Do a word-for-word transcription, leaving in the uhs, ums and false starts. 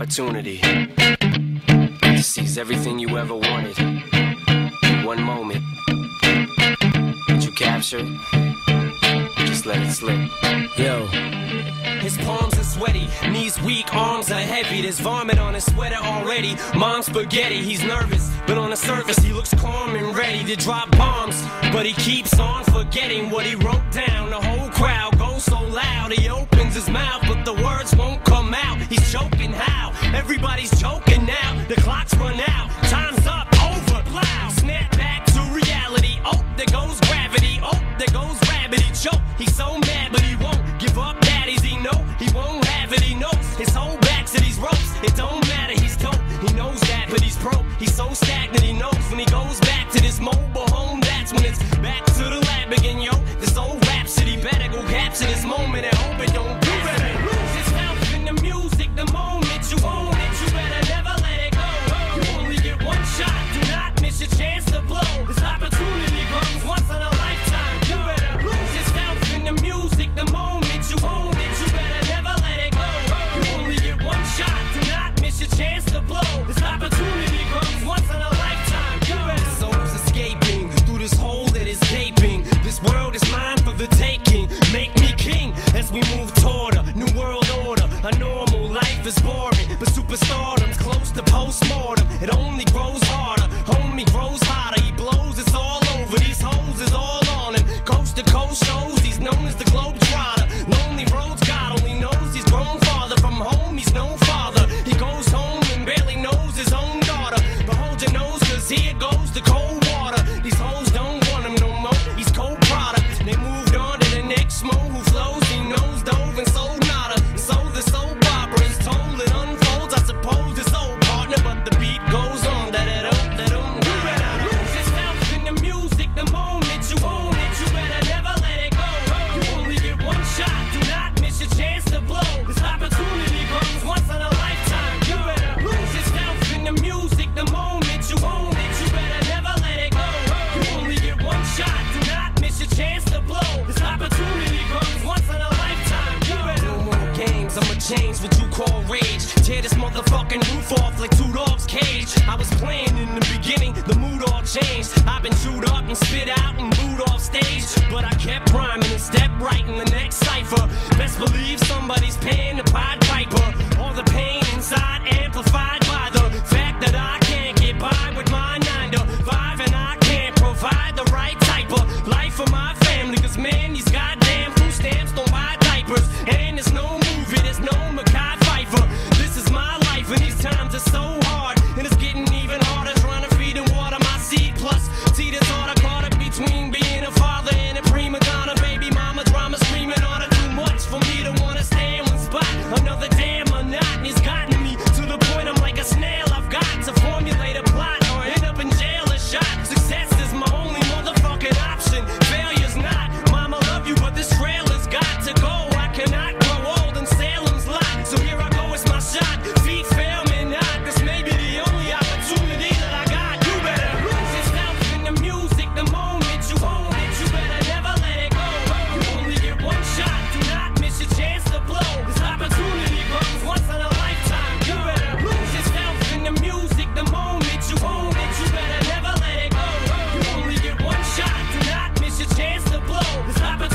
opportunity to seize everything you ever wanted in one moment. Did you capture it? Just let it slip. Yo. His palms are sweaty, knees weak, arms are heavy. There's vomit on his sweater already. Mom's spaghetti, he's nervous, but on the surface he looks calm and ready to drop bombs. But he keeps on forgetting what he wrote down. The whole crowd goes so loud, he opens his mouth, but the words won't come out. He's choking how? Everybody's choking now. The clock's run out, time's up, over, loud. Snap back to reality. Oh, there goes gravity. Oh, there goes gravity. Choke, he's so mad, but he won't give up. Daddies, he know he won't have it. He knows his whole back to these ropes. It don't matter, he's dope. He knows that, but he's broke. He's so stagnant, he knows when he goes back to this mobile home. That's when it's back to the lab again, yo. This old rhapsody better go capture this moment and hope it don't do better. Lose yourself in the music the moment you own it. You better never let it go. You only get one shot. Do not miss your chance to blow. This opportunity comes once in a lifetime. You better lose yourself in the music the moment you own it. You better never let it go. You only get one shot. Do not miss your chance to blow. This opportunity comes once in a lifetime. You better. Soul's escaping through this hole that is gaping. This world is mine for the taking. Make me king as we move toward a new world order. A normal life is boring, but superstardom's close to postmortem. It only grows harder, homie grows hotter. He blows, it's all over. These hoes is all on him. Coast to coast shows, he's known as the globe trotter. Lonely roads, God only knows he's grown farther from home. He's no father. He goes home and barely knows his own daughter. But hold your nose, cause here goes the cold water. These hoes don't want him no more. He's cold product. They moved on to the next mo who flows. He knows dove and sold nada. So the soap opera is told, it unfolds. I suppose it's old partner, but the beat goes on. Da da da da da. You better lose yourself in the music the moment you own it. You better never let it go. You only get one shot. Do not miss your chance to blow. This opportunity comes once in a lifetime. You better lose yourself in the music the moment you own it. You better never let it go. You only get one shot. Do not miss your chance to blow. This opportunity comes once in a lifetime. You better. No more games. I'ma change what you call rage. Tear this motherfucking roof off like two dogs' cage. I was playing in the beginning, the mood all changed. I've been chewed up and spit out and booed off stage, but I kept rhyming and stepped right in the next cipher. Best believe somebody's paying the Pied Piper. All the pain inside amplified by the fact that I can't get by with my nine to five, and I can't provide the right type of life for my family. Cause man, these goddamn food stamps don't buy diapers, and there's no movie, there's no Mackay Pfeiffer. This is my life, and these times are so hard, and it's getting even harder trying to feed and water my seed. Plus, see this order caught up between being a father and a prima donna. Baby mama drama screaming on her, too much for me to wanna stay in one spot. Another damn monotony's gotten me to the point I'm like a snail. I've got to formulate a plot or end up in jail or shot. Success is my only motherfucking option. Failure's not. Mama love you, but this trailer's got to go. I cannot grow old in Salem's lot. So here I go, it's my shot. Feet fail me not. This may be the only opportunity that I got. You better lose yourself in the music the moment you own it. You better never let it go. You only get one shot. Do not miss your chance to blow. This opportunity comes once in a lifetime. You better lose yourself in the music the moment you own it. You better never let it go. You only get one shot. Do not miss your chance to blow. This opportunity